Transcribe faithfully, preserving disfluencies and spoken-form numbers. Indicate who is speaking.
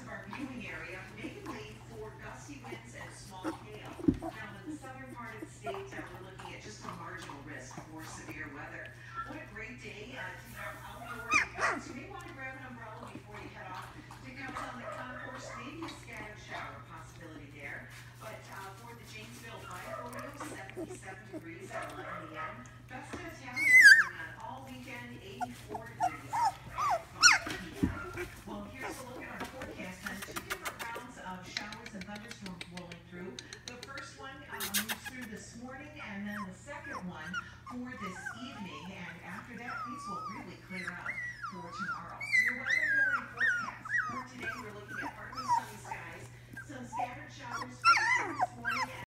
Speaker 1: our viewing area, making way for gusty winds and small hail. Now, in the southern part of the state, uh, we're looking at just a marginal risk for severe weather. What a great day uh, to have outdoor events. You may want to grab an umbrella before you head off to come on the concourse, maybe a scattered shower possibility there. But uh, for the Janesville Fire Rodeo, seventy-seven degrees at eleven a m Best of Italia going on all weekend, eighty-four degrees at five p m Well, here's a look at our forecast on two different rounds of showers and thunderstorms rolling through. The first one uh, moves through this morning, and then the second one for this evening.